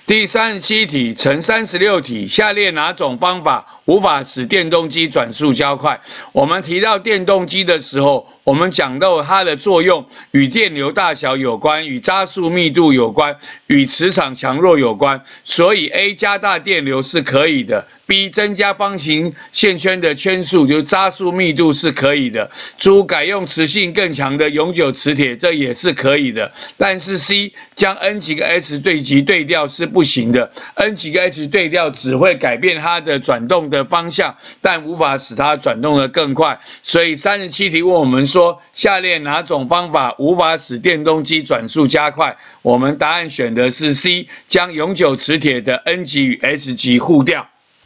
第37题乘36题，下列哪种方法无法使电动机转速加快？我们提到电动机的时候，我们讲到它的作用与电流大小有关，与加速密度有关，与磁场强弱有关。所以 A 加大电流是可以的 ，B 增加方形线圈的圈数，就是加速密度是可以的。猪改用磁性更强的永久磁铁，这也是可以的。但是 C 将 N 几个 H 对极对调是不行的 ，N 几个 H 对调只会改变它的转动的方向，但无法使它转动得更快。所以37题问我们说，下列哪种方法无法使电动机转速加快？我们答案选的是 C， 将永久磁铁的 N 极与 H 极互调。